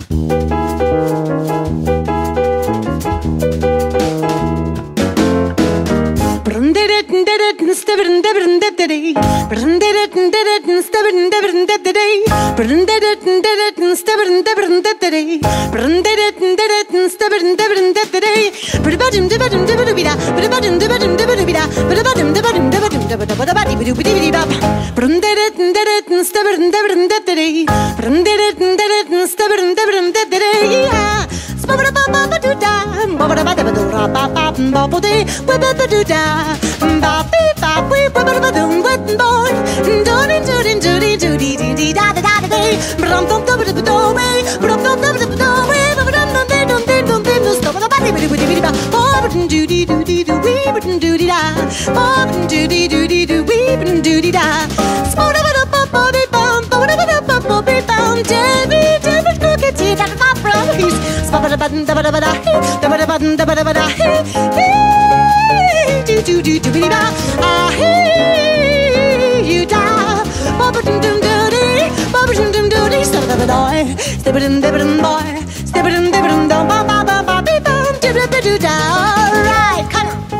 Alright, come on.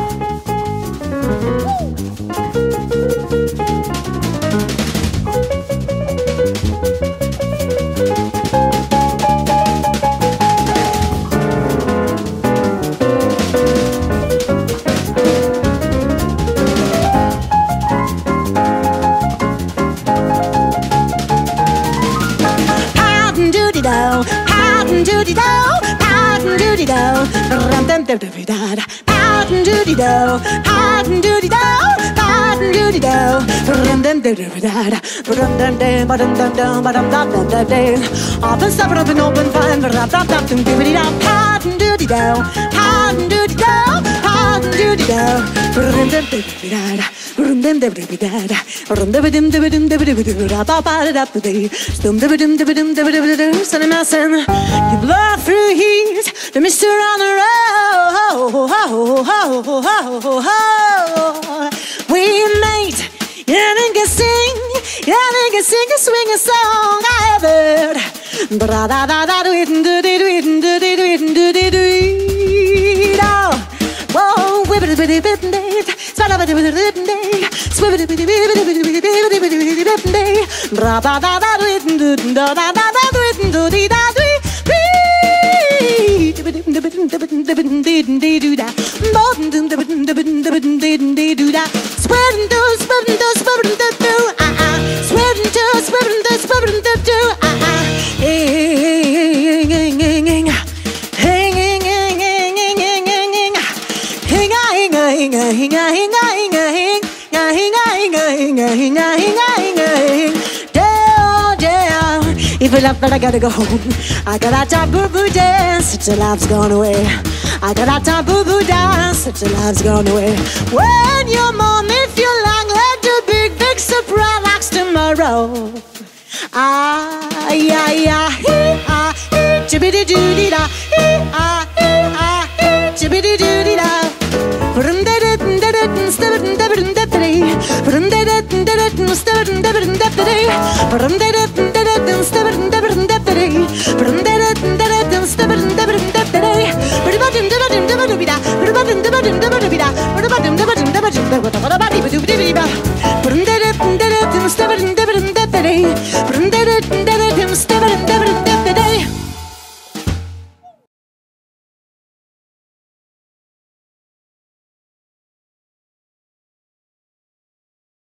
Open, stop, open, open, fine. You blow through heat, the mister on the road. We mate, you think you sing a swing a song I have heard. Whoa, If you left, but I gotta go home. I got that time boo-boo dance, such a life's gone away. I got that time boo-boo dance, such a life's gone away. When your mom, if you long, let the big surprise like tomorrow. Chibbidi-doody-da, chibbidi-doody-da. From